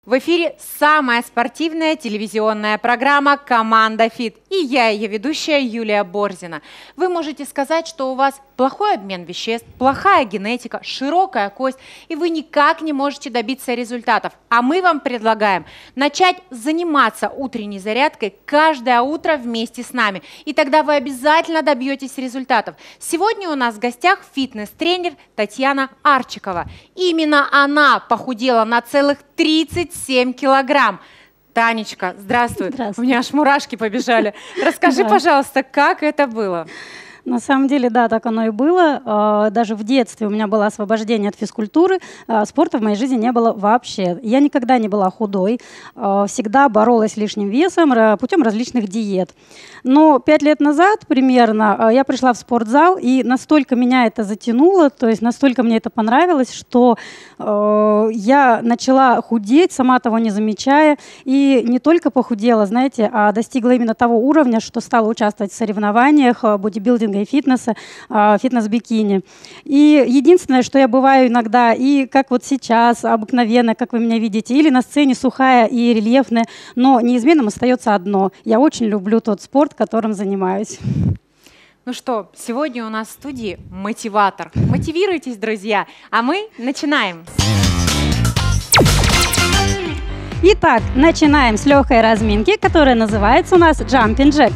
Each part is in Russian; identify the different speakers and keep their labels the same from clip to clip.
Speaker 1: В эфире самая спортивная телевизионная программа «Команда Фит». И я, ее ведущая Юлия Борзина. Вы можете сказать, что у вас плохой обмен веществ, плохая генетика, широкая кость, и вы никак не можете добиться результатов. А мы вам предлагаем начать заниматься утренней зарядкой каждое утро вместе с нами. И тогда вы обязательно добьетесь результатов. Сегодня у нас в гостях фитнес-тренер Татьяна Арчикова. Именно она похудела на целых 37 килограмм. Танечка, здравствуй.
Speaker 2: Здравствуй.
Speaker 1: У меня аж мурашки побежали. Расскажи, пожалуйста, как это было?
Speaker 2: На самом деле, да, так оно и было. Даже в детстве у меня было освобождение от физкультуры. Спорта в моей жизни не было вообще. Я никогда не была худой. Всегда боролась с лишним весом путем различных диет. Но 5 лет назад примерно я пришла в спортзал, и настолько меня это затянуло, то есть настолько мне это понравилось, что я начала худеть, сама того не замечая. И не только похудела, знаете, а достигла именно того уровня, что стала участвовать в соревнованиях бодибилдинга и фитнеса, фитнес-бикини. И единственное, что я бываю иногда, и как вот сейчас, обыкновенно, как вы меня видите, или на сцене сухая и рельефная, но неизменным остается одно. Я очень люблю тот спорт, которым занимаюсь.
Speaker 1: Ну что, сегодня у нас в студии мотиватор. Мотивируйтесь, друзья, а мы начинаем.
Speaker 2: Итак, начинаем с легкой разминки, которая называется у нас Jumping Jack.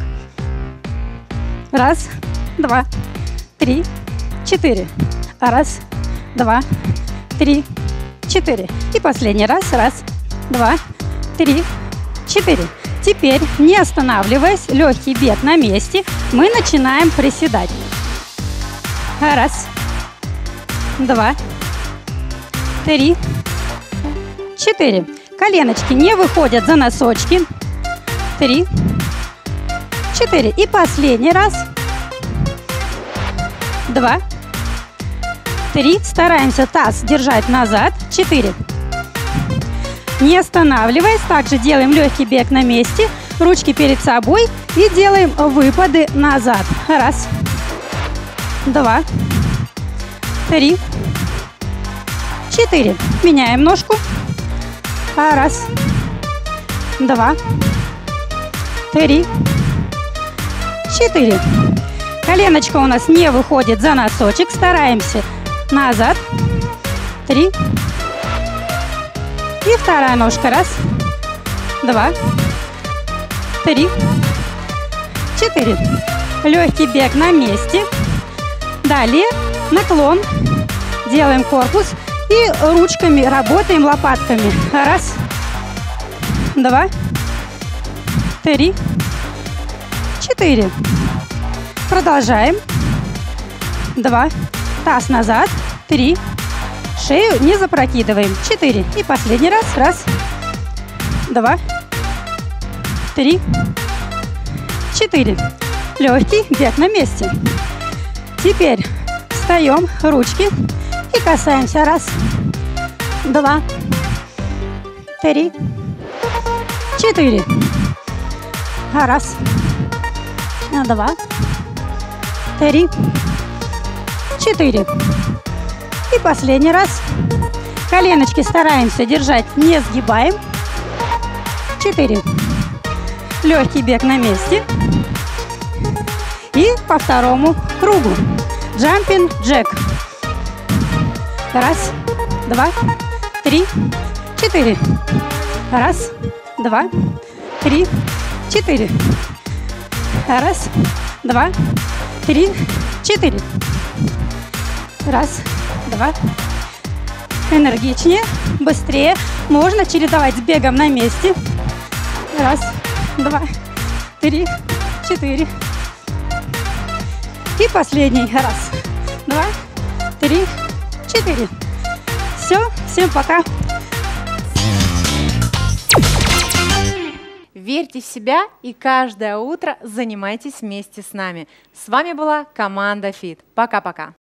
Speaker 2: Раз, два, три, четыре. Раз, два, три, четыре. И последний раз. Раз, два, три, четыре. Теперь, не останавливаясь, легкий бег на месте, мы начинаем приседать. Раз, два, три, четыре. Коленочки не выходят за носочки. Три, четыре. И последний раз. Два, три. Стараемся таз держать назад. 4. Не останавливаясь, также делаем легкий бег на месте. Ручки перед собой и делаем выпады назад. Раз, два, три, 4. Меняем ножку. Раз, два, три, 4. Коленочка у нас не выходит за носочек. Стараемся назад. 3. И вторая ножка. Раз, два, три, 4. Легкий бег на месте. Далее наклон. Делаем корпус. И ручками работаем, лопатками. Раз, два, три, 4. Продолжаем. 2. Таз назад. 3. Шею не запрокидываем. 4. И последний раз. Раз, два, три, 4. Легкий бег на месте. Теперь встаем, ручки и касаемся. Раз, два, три, 4. Раз, два, три, 4. И последний раз. Коленочки стараемся держать, не сгибаем. 4. Легкий бег на месте. И по второму кругу. Jumping Jack. Раз, два, три, 4. Раз, два, три, 4. Раз, два, три, 4. Раз, два. Энергичнее, быстрее. Можно чередовать с бегом на месте. Раз, два, три, 4. И последний. Раз, два, три, 4. Все, всем пока.
Speaker 1: Верьте в себя и каждое утро занимайтесь вместе с нами. С вами была команда Фит. Пока-пока.